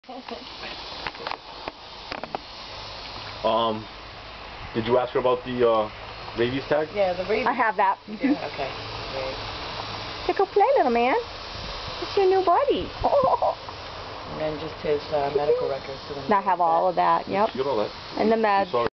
Did you ask her about the rabies tag? Yeah, the rabies. I have that. Yeah, okay. Great. So go play, little man. It's your new buddy. Oh. And then just his medical records. I have all of that. Yep. You get all that. And the meds.